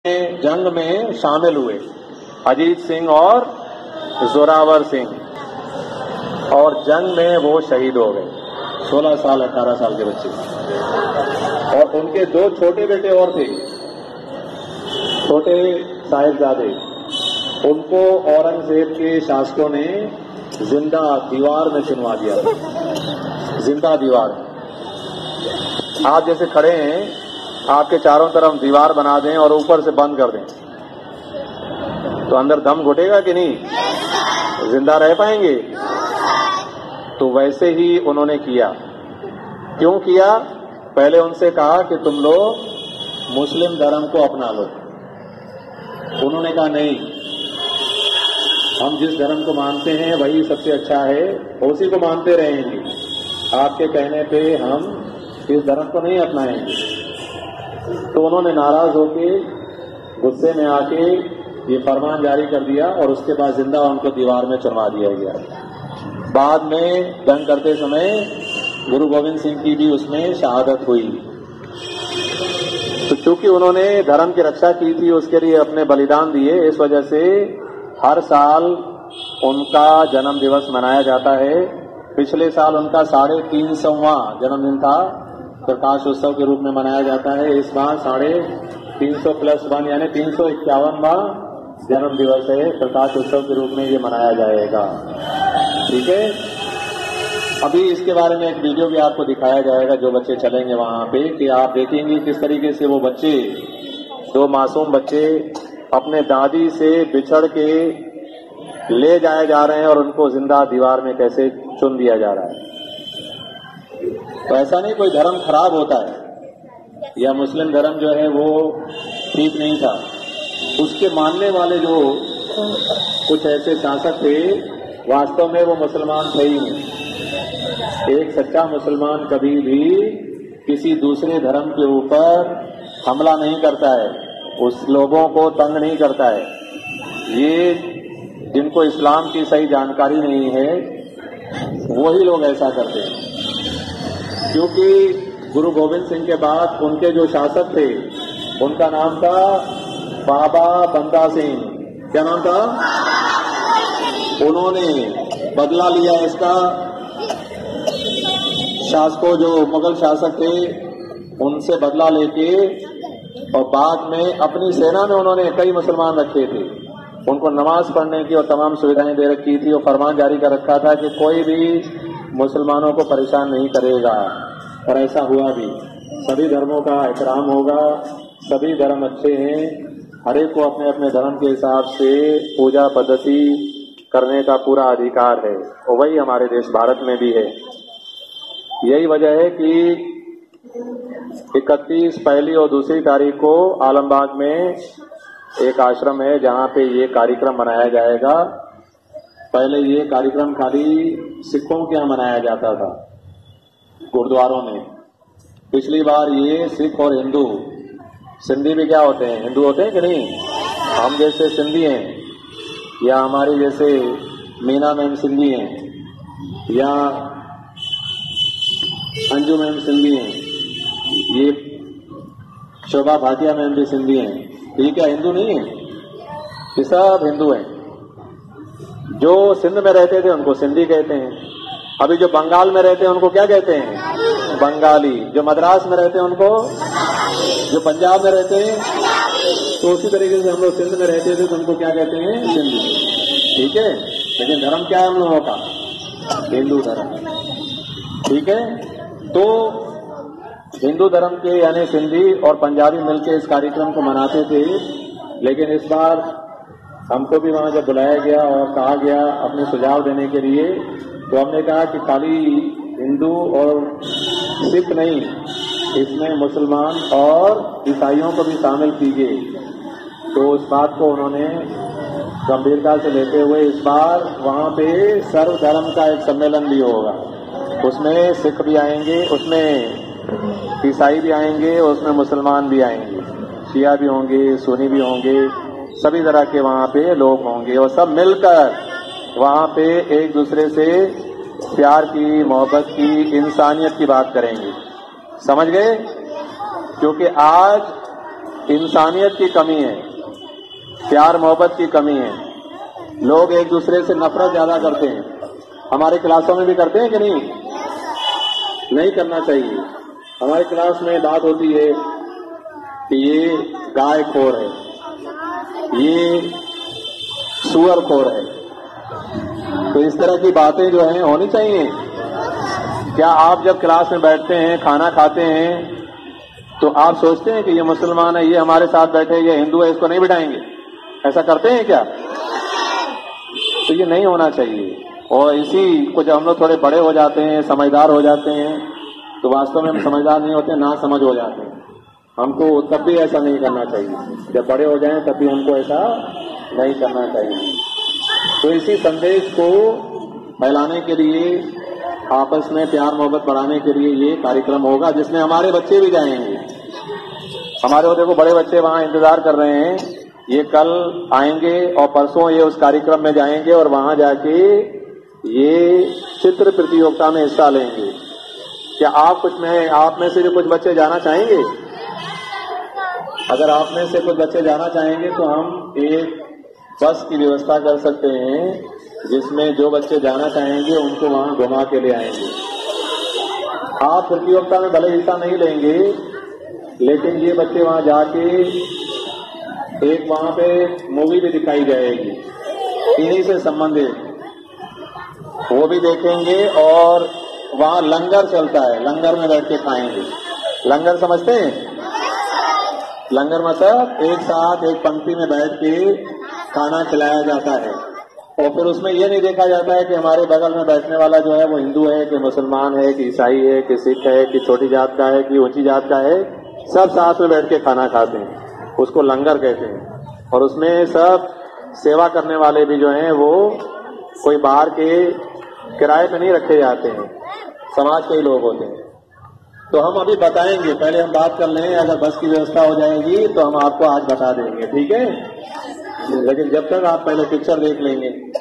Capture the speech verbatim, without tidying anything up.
जंग में शामिल हुए, अजीत सिंह और जोरावर सिंह, और जंग में वो शहीद हो गए। सोलह साल अठारह साल के बच्चे, और उनके दो छोटे बेटे और थे, छोटे साहिबजादे। उनको औरंगजेब के शासकों ने जिंदा दीवार में चुनवा दिया था, जिंदा दीवार। आप जैसे खड़े हैं, आपके चारों तरफ दीवार बना दें और ऊपर से बंद कर दें, तो अंदर दम घुटेगा कि नहीं? जिंदा रह पाएंगे? तो वैसे ही उन्होंने किया। क्यों किया? पहले उनसे कहा कि तुम लोग मुस्लिम धर्म को अपना लो। उन्होंने कहा नहीं, हम जिस धर्म को मानते हैं वही सबसे अच्छा है, उसी को मानते रहेंगे। आपके कहने पे हम इस धर्म को नहीं अपनाएंगे। तो उन्होंने नाराज होके, गुस्से में आके ये फरमान जारी कर दिया, और उसके बाद जिंदा उनको दीवार में चुनवा दिया गया। बाद में जंग करते समय गुरु गोविंद सिंह की भी उसमें शहादत हुई। तो चूंकि उन्होंने धर्म की रक्षा की थी, उसके लिए अपने बलिदान दिए, इस वजह से हर साल उनका जन्म दिवस मनाया जाता है। पिछले साल उनका साढ़े तीन सौवां जन्मदिन था, प्रकाश उत्सव के रूप में मनाया जाता है। इस बार साढ़े तीन सौ प्लस वन यानी तीन सौ इक्यावनवा जन्म दिवस है, प्रकाश उत्सव के रूप में ये मनाया जाएगा। ठीक है, अभी इसके बारे में एक वीडियो भी आपको दिखाया जाएगा, जो बच्चे चलेंगे वहां पे, कि आप देखेंगे किस तरीके से वो बच्चे, दो मासूम बच्चे अपने दादी से बिछड़ के ले जाए जा रहे हैं, और उनको जिंदा दीवार में कैसे चुन दिया जा रहा है। तो ऐसा नहीं कोई धर्म खराब होता है, या मुस्लिम धर्म जो है वो ठीक नहीं था। उसके मानने वाले जो कुछ ऐसे शासक थे, वास्तव में वो मुसलमान थे ही नहीं। एक सच्चा मुसलमान कभी भी किसी दूसरे धर्म के ऊपर हमला नहीं करता है, उस लोगों को तंग नहीं करता है। ये जिनको इस्लाम की सही जानकारी नहीं है, वही लोग ऐसा करते हैं। क्योंकि गुरु गोविंद सिंह के बाद उनके जो शासक थे, उनका नाम था बाबा बंदा सिंह। क्या नाम था? उन्होंने बदला लिया इसका। शासकों, जो मुगल शासक थे, उनसे बदला लेके, और बाद में अपनी सेना में उन्होंने कई मुसलमान रखे थे, उनको नमाज पढ़ने की और तमाम सुविधाएं दे रखी थी, और फरमान जारी कर रखा था कि कोई भी मुसलमानों को परेशान नहीं करेगा। और ऐसा हुआ भी। सभी धर्मों का एहतराम होगा, सभी धर्म अच्छे हैं, हर एक को अपने अपने धर्म के हिसाब से पूजा पद्धति करने का पूरा अधिकार है, और वही हमारे देश भारत में भी है। यही वजह है कि इकतीस पहली और दूसरी तारीख को आलमबाग में एक आश्रम है, जहां पे ये कार्यक्रम मनाया जाएगा। पहले ये कार्यक्रम खाली सिखों के यहाँ मनाया जाता था, गुरुद्वारों में। पिछली बार ये सिख और हिंदू, सिंधी भी क्या होते हैं, हिंदू होते हैं कि नहीं? हम जैसे सिंधी हैं, या हमारी जैसे मीना मैम सिंधी हैं, या अंजू मैम सिंधी हैं, ये शोभा भाटिया मैम भी सिंधी हैं। तो ये क्या हिंदू नहीं है? ये सब हिंदू हैं। जो सिंध में रहते थे उनको सिंधी कहते हैं। अभी जो बंगाल में रहते हैं उनको क्या कहते हैं? बंगाली। जो मद्रास में रहते हैं उनको, जो पंजाब में रहते हैं, तो उसी तरीके से हम लोग सिंध में रहते थे तो उनको क्या कहते हैं? सिंधी। ठीक है, लेकिन धर्म क्या है हम लोगों का? हिंदू धर्म। ठीक है, तो हिंदू धर्म के यानी सिंधी और पंजाबी मिलकर इस कार्यक्रम को मनाते थे। लेकिन इस बार हमको भी वहां जब बुलाया गया और कहा गया अपने सुझाव देने के लिए, तो हमने कहा कि खाली हिंदू और सिख नहीं, इसमें मुसलमान और ईसाइयों को भी शामिल कीजिए। तो उस बात को उन्होंने गंभीरता से लेते हुए इस बार वहां पे सर्वधर्म का एक सम्मेलन भी होगा। उसमें सिख भी आएंगे, उसमें ईसाई भी आएंगे, उसमें मुसलमान भी आएंगे, शिया भी होंगे, सुन्नी भी होंगे, सभी तरह के वहां पे लोग होंगे, और सब मिलकर वहां पे एक दूसरे से प्यार की, मोहब्बत की, इंसानियत की बात करेंगे। समझ गए? क्योंकि आज इंसानियत की कमी है, प्यार मोहब्बत की कमी है। लोग एक दूसरे से नफरत ज्यादा करते हैं। हमारे क्लासों में भी करते हैं कि नहीं? नहीं करना चाहिए। हमारी क्लास में बात होती है कि ये गाय खोर है, ये सुअर खोर है, तो इस तरह की बातें जो हैं होनी चाहिए। क्या आप जब क्लास में बैठते हैं, खाना खाते हैं, तो आप सोचते हैं कि ये मुसलमान है, ये हमारे साथ बैठे, ये हिंदू है, इसको नहीं बिठाएंगे? ऐसा करते हैं क्या? तो ये नहीं होना चाहिए। और इसी को जब हम लोग थोड़े बड़े हो जाते हैं, समझदार हो जाते हैं, तो वास्तव में हम समझदार नहीं होते, ना समझ हो जाते हैं। हमको तब भी ऐसा नहीं करना चाहिए। जब बड़े हो जाएं तब भी हमको ऐसा नहीं करना चाहिए। तो इसी संदेश को फैलाने के लिए, आपस में प्यार मोहब्बत बढ़ाने के लिए ये कार्यक्रम होगा, जिसमें हमारे बच्चे भी जाएंगे। हमारे वो देखो बड़े बच्चे वहां इंतजार कर रहे हैं, ये कल आएंगे और परसों ये उस कार्यक्रम में जाएंगे और वहां जाके ये चित्र प्रतियोगिता में हिस्सा लेंगे। क्या आप कुछ में आप में से भी कुछ बच्चे जाना चाहेंगे? अगर आप में से कुछ बच्चे जाना चाहेंगे तो हम एक बस की व्यवस्था कर सकते हैं, जिसमें जो बच्चे जाना चाहेंगे उनको वहां घुमा के ले आएंगे। आप प्रतियोगिता में भले हिस्सा नहीं लेंगे, लेकिन ये बच्चे वहां जाके एक वहां पे मूवी भी दिखाई जाएगी इन्हीं से संबंधित, वो भी देखेंगे। और वहां लंगर चलता है, लंगर में बैठ के खाएंगे। लंगर समझते हैं? लंगर मतलब एक साथ एक पंक्ति में बैठ के खाना खिलाया जाता है, और फिर उसमें यह नहीं देखा जाता है कि हमारे बगल में बैठने वाला जो है वो हिंदू है कि मुसलमान है कि ईसाई है कि सिख है कि छोटी जात का है कि ऊंची जात का है। सब साथ में बैठ के खाना खाते हैं, उसको लंगर कहते हैं। और उसमें सब सेवा करने वाले भी जो हैं वो कोई बाहर के किराए पे नहीं रखे जाते हैं, समाज के ही लोग होते हैं। तो हम अभी बताएंगे, पहले हम बात कर लें। अगर बस की व्यवस्था हो जाएगी तो हम आपको आज बता देंगे, ठीक है? लेकिन जब तक आप पहले पिक्चर देख लेंगे।